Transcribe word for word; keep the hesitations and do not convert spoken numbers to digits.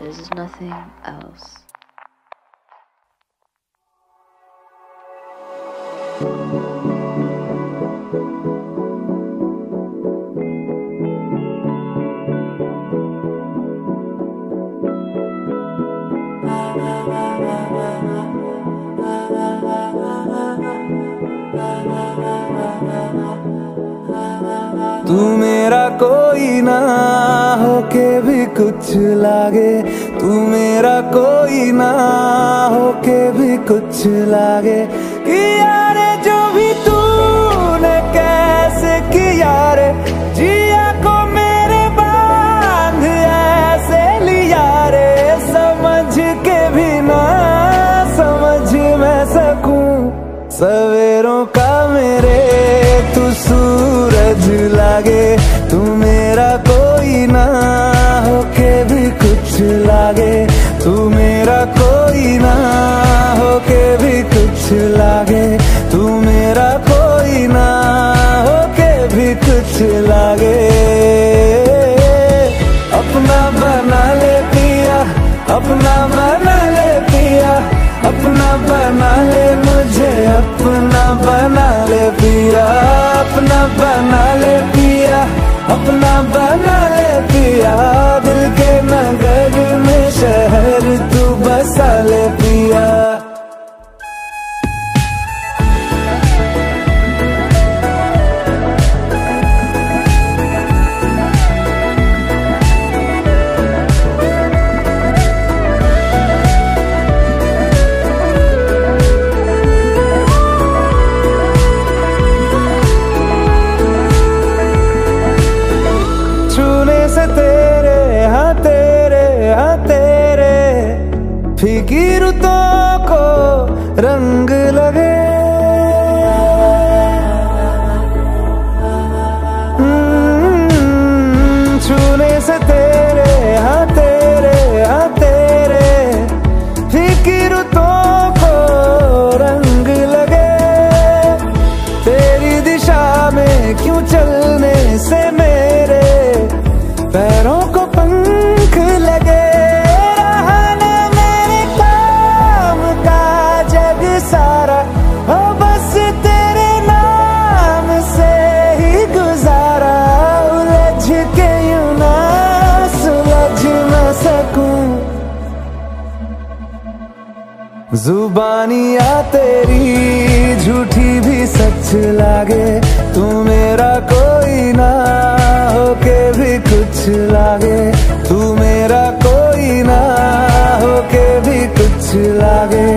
This is nothing else. तू मेरा कोई ना होके भी कुछ लागे, तू मेरा कोई ना होके भी कुछ लागे। किया रे जो भी तूने कैसे किया रे, जिया को मेरे बांध ऐसे लिया रे। समझ के भी ना समझ मैं सकूं सवेरों का मेरे तू सूरज लागे। तू मेरा कोई ना होके भी कुछ लागे, तू मेरा कोई ना होके भी कुछ लागे, तू मेरा कोई ना होके भी कुछ लागे। अपना बना ले पिया, अपना बना ले पिया, अपना बना ले मुझे, अपना बना ले पिया, अपना बना ले पिया, अपना बना ले पिया। दिल के नगर में शहर तू बसा ले पिया। तेरे हाँ तेरे हाँ तेरे फीकी रुतों को रंग लगे। छूने से तेरे हाँ तेरे हाँ तेरे फीकी रुतों को रंग लगे। तेरी दिशा में क्यों चलने से मेरे पैरों को पंख लगे। रहा न मेरे काम का जग सारा, हो बस तेरे नाम से ही गुजारा। उलझ के यूं ना सुलझ न सकूं, जुबानियाँ तेरी झूठी भी सच लागे। तू मेरा कोई ना होके भी कुछ लागे, तू मेरा कोई ना होके भी कुछ लागे।